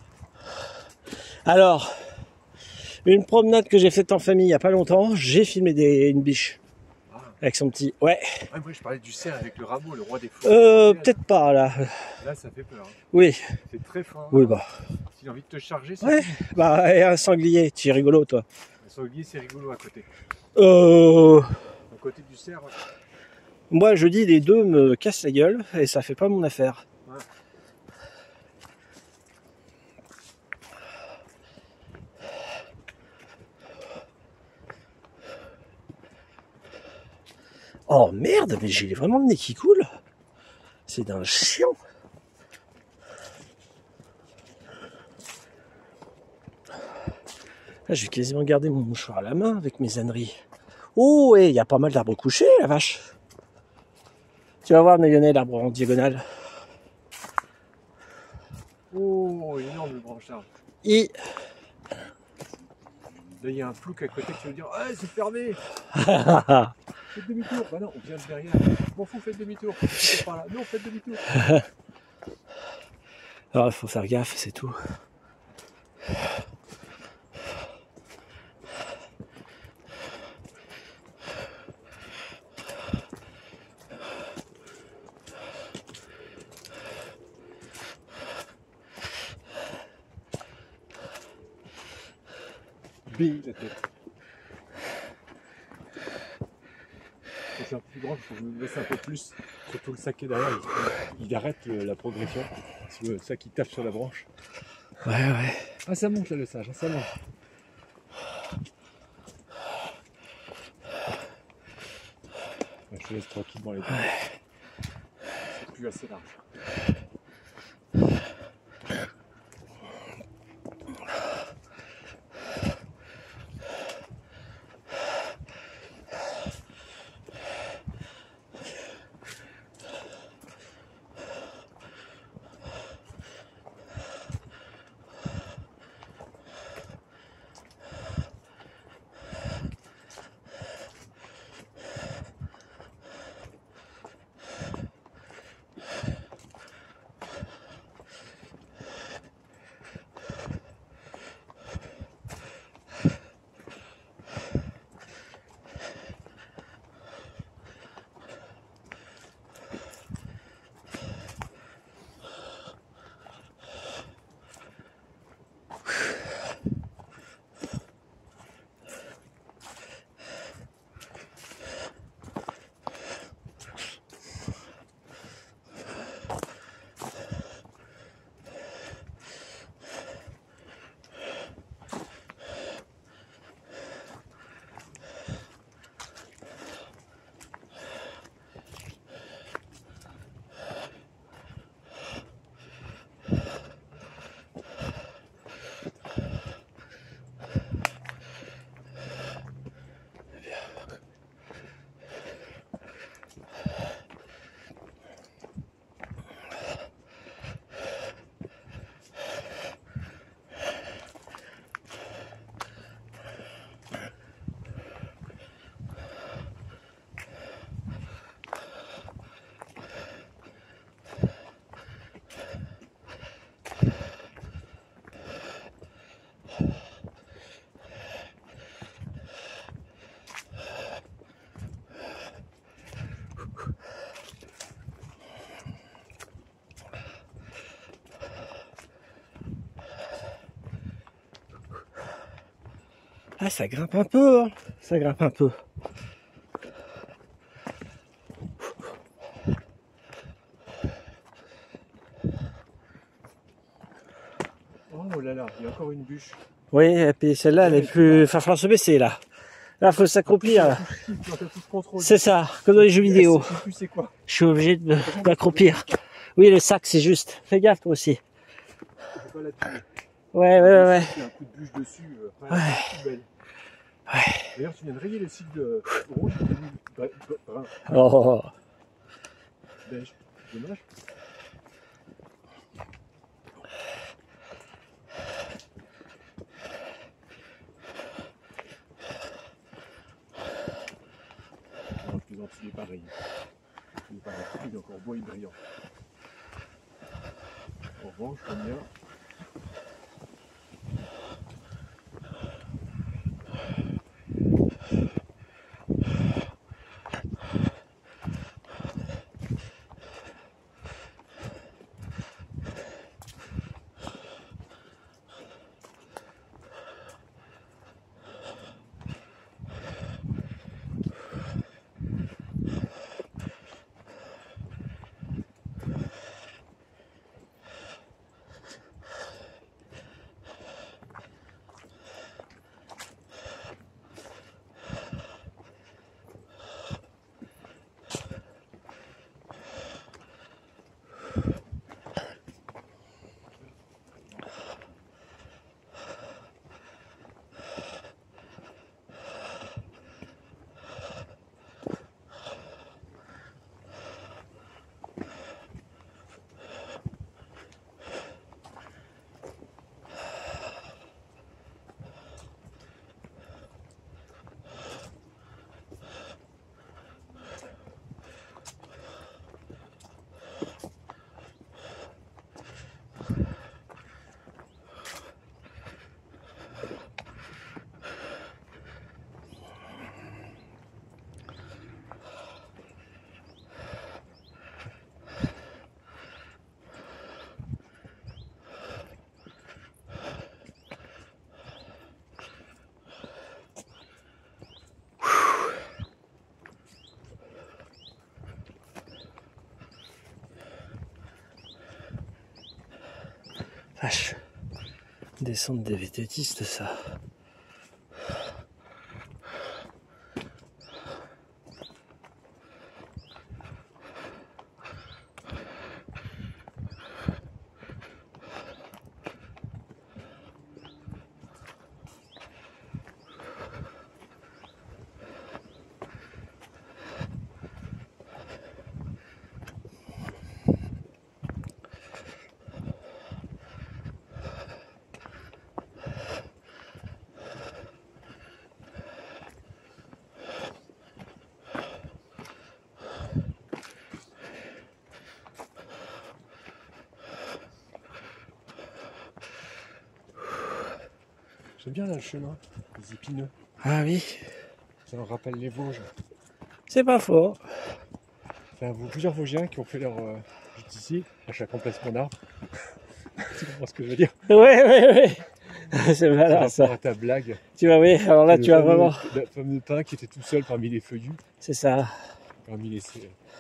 Alors, une promenade que j'ai faite en famille il n'y a pas longtemps, j'ai filmé une biche. Ah. Avec son petit... Ouais. Ah, moi je parlais du cerf avec le rameau, le roi des forêts. Peut-être pas là. Là ça fait peur. Hein. Oui. C'est très fin. Oui bah. S'il a envie de te charger, c'est... Ouais. Bah, et un sanglier, tu es rigolo toi. Un sanglier c'est rigolo à côté. À côté du cerf... Moi je dis les deux me cassent la gueule et ça fait pas mon affaire. Ouais. Oh merde, mais j'ai vraiment le nez qui coule. C'est d'un chiant. Là, je vais quasiment garder mon mouchoir à la main avec mes âneries. Oh, et il y a pas mal d'arbres couchés, la vache. Tu vas voir, Lionel, l'arbre en diagonale. Oh, énorme le branchard. Et... Là, il y a un plouc à côté qui veut dire « Ah, c'est fermé !» Faites demi-tour. Bah non, on vient de derrière. M'en fous, faites demi-tour. Par là. Non, faites demi-tour. Alors, il faut faire gaffe, c'est tout. Bille la tête. C'est un peu plus grand, il faut que je me laisse un peu plus. Surtout le sac qui est derrière, il arrête la progression. C'est le sac qui tape sur la branche. Ouais. Ah, ça monte là le sage, ça monte. Ouais, je te laisse tranquillement les deux. C'est plus assez large. Ah, ça grimpe un peu, hein. Ça grimpe un peu. Oh là là, il y a encore une bûche. Oui, et puis celle-là, elle est plus... Enfin, falloir se baisser, là. Là, faut s'accroupir, là. C'est ça, comme dans les jeux vidéo. C'est quoi? Je suis obligé de m'accroupir. Oui, le sac, c'est juste. Fais gaffe, toi aussi. Je peux pas la tuer. Ouais. Il y a un coup de bûche dessus. Ouais. Belle. Ouais. D'ailleurs, tu viens de rayer le cycle de rouge, brun, Oh. beige. Dommage. Non, je plaisante, il est pareil. Il est pareil. Il est encore beau et brillant. En revanche, j'aime bien. Vache. Descendre des vététistes, ça. J'aime bien là, le chemin, les épineux. Ah oui, Ça me rappelle les Vosges. c'est pas faux. Enfin, plusieurs Vosgiens qui ont fait leur juste ici, à chaque emplacement d'arbre. Tu comprends ce que je veux dire? Ouais. C'est malin, Par rapport ça. à ta blague. Tu vois, oui, alors là, C'est tu le as fameux- vraiment... Le fameux pin qui était tout seul parmi les feuillus, C'est ça. parmi les...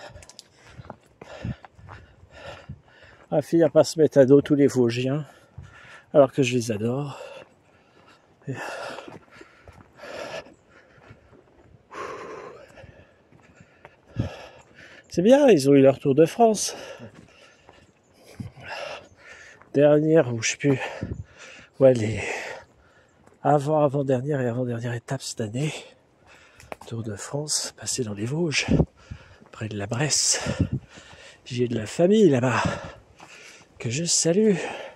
À finir par se mettre à dos tous les Vosgiens, alors que je les adore. C'est bien, ils ont eu leur Tour de France. Dernière, ou je sais plus, ouais, les avant-dernière et avant-dernière étape cette année. Tour de France, passé dans les Vosges, près de la Bresse. J'ai de la famille là-bas, que je salue.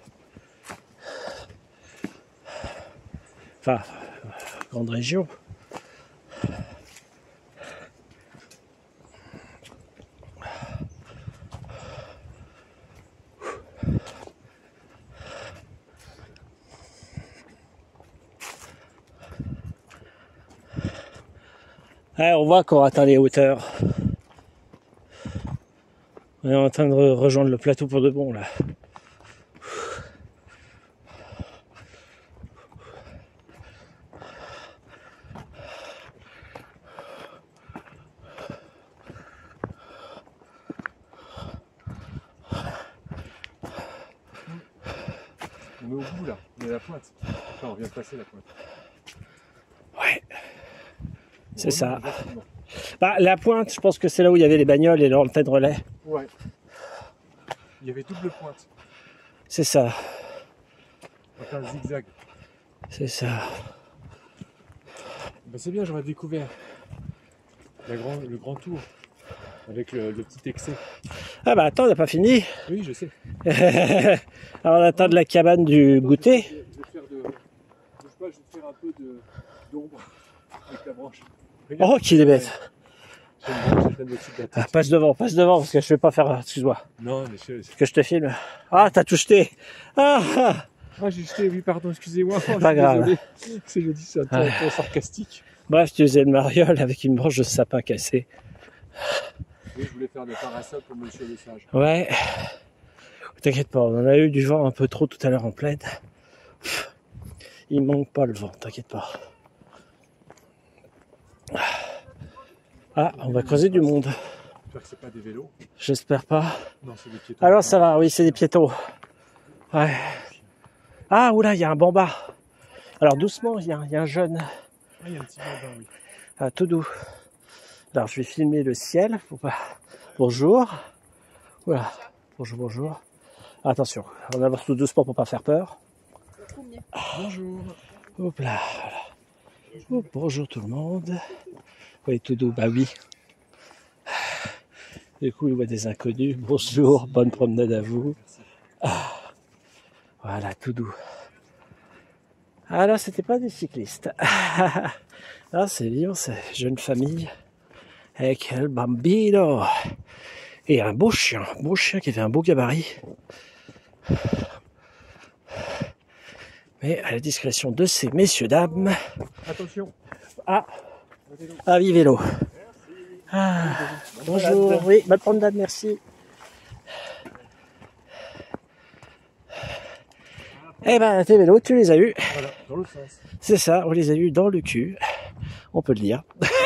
Enfin, grande région. Ouais, on voit qu'on atteint les hauteurs. On est en train de rejoindre le plateau pour de bon là. est au bout là, on est à la pointe. Enfin, on vient de passer la pointe. Ouais, On c'est ça. remonte facilement. Bah, la pointe, je pense que c'est là où il y avait les bagnoles et l'antenne relais. Ouais. Il y avait double pointe. C'est ça, On va faire un zigzag. c'est ça. Ben, c'est bien, j'aurais découvert le grand tour avec le petit excès. Ah bah attends, on n'a pas fini. Oui, je sais. Alors on attend de la cabane du goûter. Je vais faire de. Bouge pas, je vais te faire un peu d'ombre avec la branche. Regarde. Oh, qu'il est bête. J'ai une branche, je traîne au-dessus de la Ah, tête. passe devant, parce que je vais pas faire... Excuse-moi, Non, mais que je te filme. Ah, t'as tout jeté. Ah, ah. Ah, j'ai jeté, oui, pardon, excusez-moi. C'est pas grave. Désolé. C'est je dis, c'est un ton sarcastique. Bref, tu faisais une mariole avec une branche de sapin cassée. Oui, je voulais faire des parasols pour Monsieur le Sage. Ouais. T'inquiète pas, on en a eu du vent un peu trop tout à l'heure en plaine. Il manque pas le vent, t'inquiète pas. Ah, on va creuser du monde. J'espère que c'est pas des vélos. J'espère pas. Non, c'est des piétons. Alors ça va, oui, c'est des piétons. Ouais. Ah, oula, il y a un bamba. Alors doucement, il y a un jeune. Ah, il y a un petit bambin, oui. Ah, tout doux. Alors je vais filmer le ciel. Faut pas... Bonjour. Voilà. Bonjour, bonjour. Attention, on avance tout doucement pour pas faire peur. Bonjour. Hop là, voilà. Oh, bonjour tout le monde. Oui, tout doux, bah oui. Du coup, il voit des inconnus. Bonjour, bonne promenade à vous. Ah, voilà, tout doux. Ah là, c'était pas des cyclistes. Là, c'est Lyon, c'est jeune famille. Avec El Bambino. Et un beau chien qui fait un beau gabarit. Mais à la discrétion de ces messieurs, dames. Attention. Ah, à vélo. Ah, bonjour, oui, bonne promenade, merci. Eh ben, tes vélos, tu les as eus. Voilà, dans l'autre sens. C'est ça, on les a eus dans le cul. On peut le dire.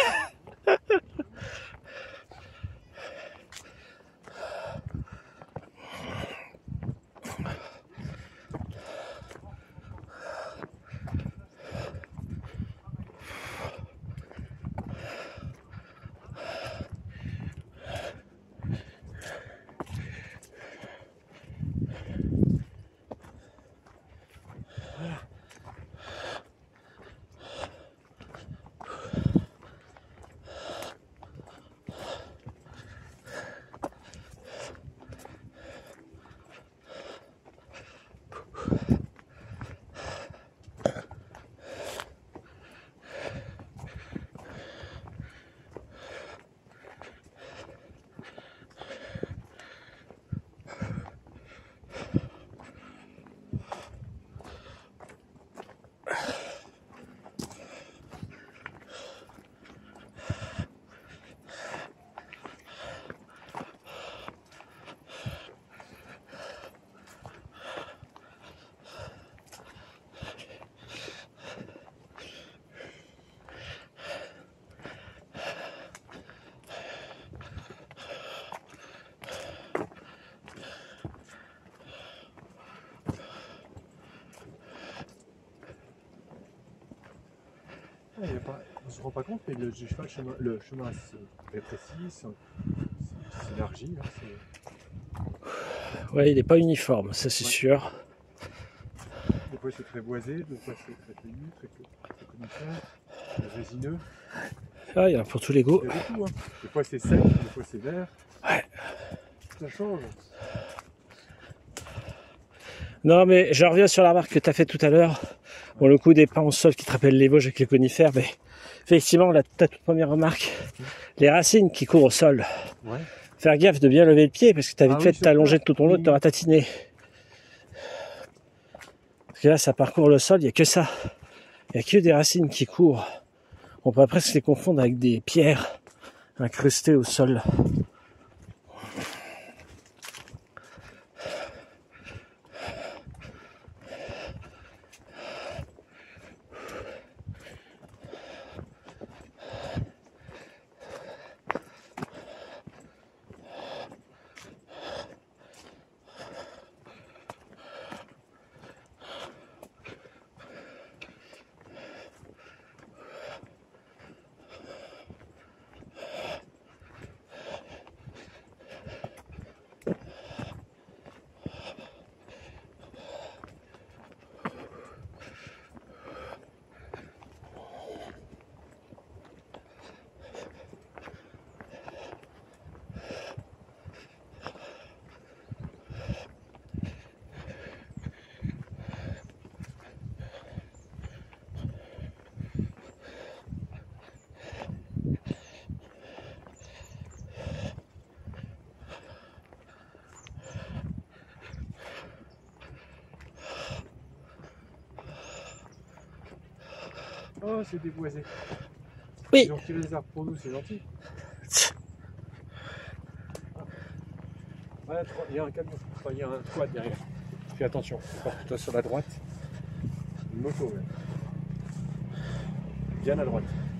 Ah, on se rend pas compte, mais le chemin se rétrécit, s'élargit. Ouais, il n'est pas uniforme, ça c'est sûr. Des fois c'est très boisé, des fois c'est très ténu, très conifère, très résineux. Ah, il y en a pour tous les goûts. Il y a de tout, hein. Des fois c'est sec, des fois c'est vert. Ouais. Ça change. Non, mais je reviens sur la remarque que tu as fait tout à l'heure. Bon, le coup des pins au sol qui te rappellent les Vosges avec les conifères, mais effectivement, ta toute première remarque, les racines qui courent au sol. Ouais. Faire gaffe de bien lever le pied parce que tu as vite fait de t'allonger de tout ton lot, de te ratatiner. Parce que là, ça parcourt le sol, il n'y a que ça. Il n'y a que des racines qui courent. On pourrait presque les confondre avec des pierres incrustées au sol. Oh, c'est déboisé. Oui. Ils ont retiré les arbres pour nous, c'est gentil. Ouais, il y a un camion, enfin, il y a un quad derrière. Fais attention, porte-toi sur la droite. Une moto, ouais. Bien à droite.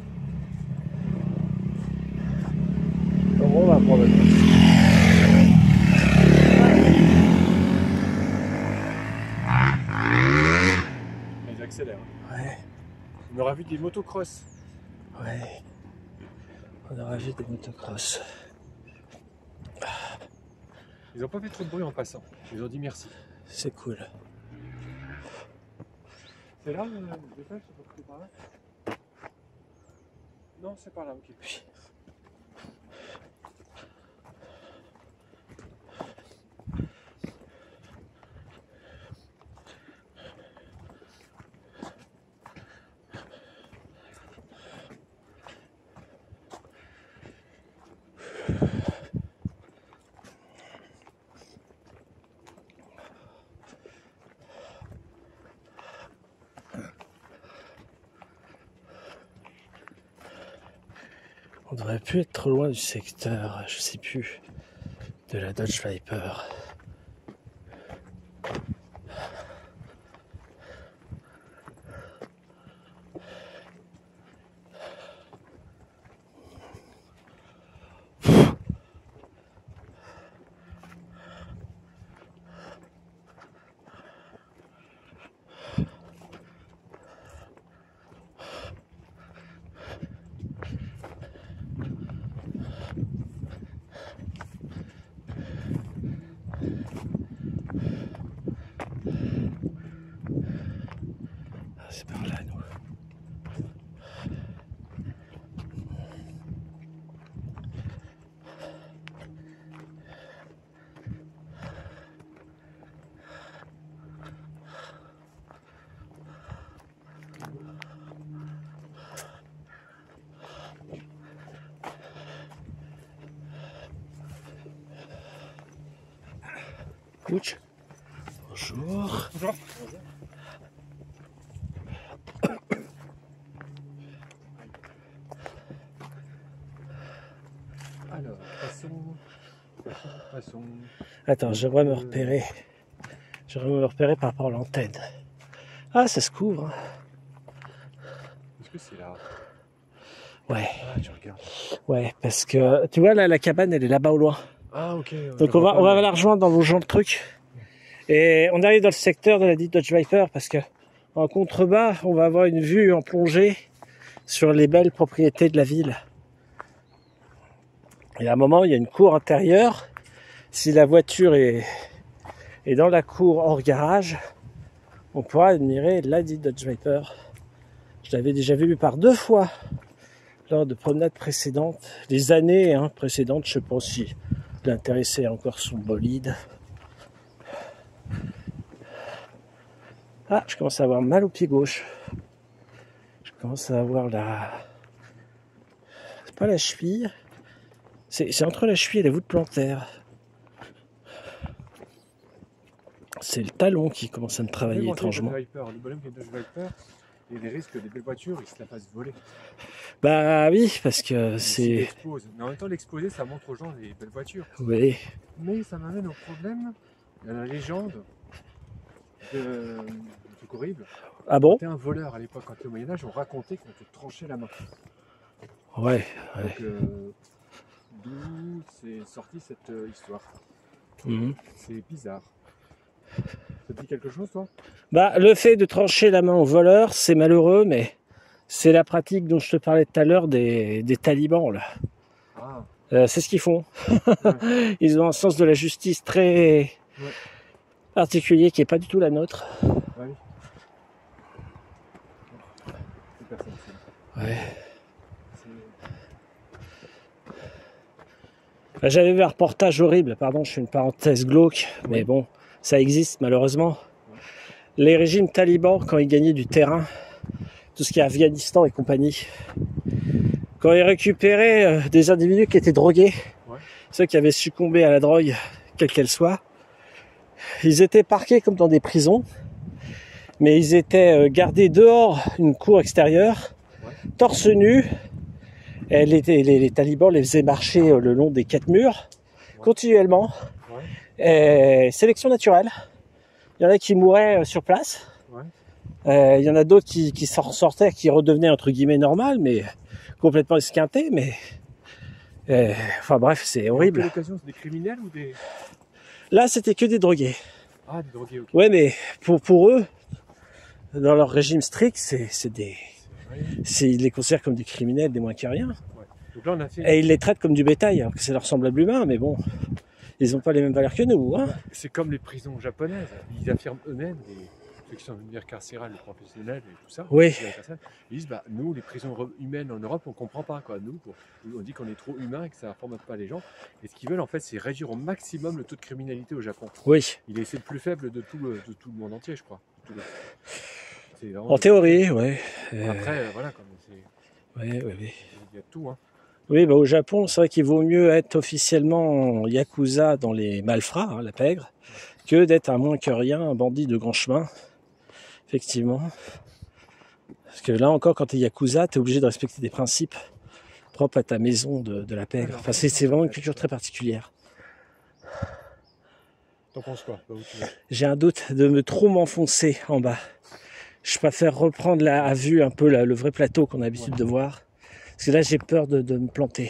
Alors, on va prendre le temps. Ils accélèrent. Ouais, On aura vu des motocross. ouais. On aura vu des motocross. Ils n'ont pas fait trop de bruit en passant. Ils ont dit merci. C'est cool. C'est là le dépêche, c'est pas plus par là? Non, c'est par là, ok. On devrait plus être trop loin du secteur, je sais plus, de la Dodge Viper. Ah, c'est par là, nous. Couch. Bonjour. Bonjour. Alors, passons. Attends, j'aimerais me repérer. J'aimerais me repérer par rapport à l'antenne. Ah, ça se couvre. Est-ce que c'est là? Ouais, Ah, tu regardes. ouais, parce que tu vois là, la cabane, elle est là-bas au loin. Ah, ok. Donc on va la rejoindre dans longeant le truc. Et on arrive dans le secteur de la dite Dodge Viper parce que en contrebas, on va avoir une vue en plongée sur les belles propriétés de la ville. Et à un moment, il y a une cour intérieure. Si la voiture est dans la cour hors garage, on pourra admirer la dite Dodge Viper. Je l'avais déjà vu par 2 fois lors de promenades précédentes, des années précédentes, je sais pas si l'intéressé a encore son bolide. Ah, je commence à avoir mal au pied gauche. Je commence à avoir c'est pas la cheville. C'est entre la cheville et la voûte plantaire. C'est le talon qui commence à me travailler étrangement. Le problème des Dodge Viper, il y a des risques que des belles voitures ils se la fassent voler. Bah oui, parce que c'est... Mais en même temps, l'exposer, ça montre aux gens les belles voitures. Oui. Mais ça m'amène au problème de la légende du truc horrible. Ah bon? C'était un voleur à l'époque, quand au Moyen-Âge, on racontait qu'on te tranchait la main. Ouais. Donc, d'où c'est sorti cette histoire. C'est bizarre. Ça te dit quelque chose, toi? Bah, le fait de trancher la main au voleur, c'est malheureux, mais c'est la pratique dont je te parlais tout à l'heure des talibans, là. Ah. C'est ce qu'ils font. Ouais. Ils ont un sens de la justice très particulier qui n'est pas du tout la nôtre. Ouais. C'est personne. Ouais. Bah, j'avais vu un reportage horrible, pardon, je fais une parenthèse glauque, mais bon, ça existe malheureusement. Les régimes talibans, quand ils gagnaient du terrain, tout ce qui est Afghanistan et compagnie, quand ils récupéraient des individus qui étaient drogués, ceux qui avaient succombé à la drogue, quelle qu'elle soit, ils étaient parqués comme dans des prisons, mais ils étaient gardés dehors, une cour extérieure, torse nu. Et les talibans les faisaient marcher le long des 4 murs, continuellement. Et sélection naturelle. Il y en a qui mouraient sur place. Il y en a d'autres qui s'en ressortaient, qui redevenaient entre guillemets normal, mais complètement esquintés. Mais enfin bref, c'est horrible. À l'occasion, c'est des criminels ou des... Là, c'était que des drogués. Ah, des drogués, ok. Ouais, mais pour eux, dans leur régime strict, ils les considèrent comme des criminels, des moins que rien. Ouais. Donc là, on a fait... Et ils les traitent comme du bétail, alors que c'est leur semblable humain, mais bon, ils n'ont pas les mêmes valeurs que nous. Hein. C'est comme les prisons japonaises. Ils affirment eux-mêmes, ceux qui sont venus carcérales, les professionnels et tout ça. Oui. Ils disent, nous, les prisons humaines en Europe, on ne comprend pas. Quoi. Nous, on dit qu'on est trop humain et que ça ne formate pas les gens. Et ce qu'ils veulent, en fait, c'est réduire au maximum le taux de criminalité au Japon. Oui. Il est le plus faible de tout le monde entier, je crois. En théorie, oui. Après, voilà, comme c'est... Oui. Il y a tout, hein. Oui, au Japon, c'est vrai qu'il vaut mieux être officiellement yakuza dans les malfrats, hein, la pègre, que d'être un moins que rien, un bandit de grand chemin. Effectivement. Parce que là encore, quand tu es yakuza, tu es obligé de respecter des principes propres à ta maison de la pègre. Enfin, c'est vraiment une culture très particulière. T'en penses quoi? J'ai un doute de trop m'enfoncer en bas. Je préfère reprendre à vue un peu le vrai plateau qu'on a l'habitude de voir. Parce que là, j'ai peur de me planter.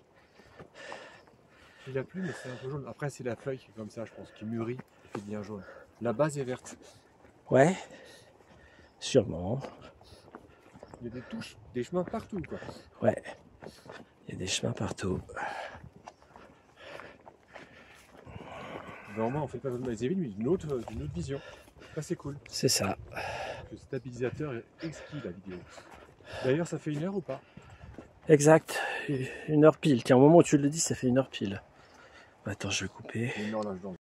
Il a plu, mais c'est un peu jaune. Après, c'est la feuille qui est comme ça, je pense, qui mûrit et qui devient jaune. La base est verte. Ouais, sûrement. Il y a des touches, des chemins partout, quoi. Ouais, il y a des chemins partout. Normalement, on fait pas comme les villes, mais d'une autre vision. Ça, c'est cool. C'est ça. Le stabilisateur est exquis, la vidéo. D'ailleurs, ça fait 1 heure ou pas? Exact, 1 heure pile. Tiens, au moment où tu le dis, ça fait 1 heure pile. Attends, je vais couper. Non, là, je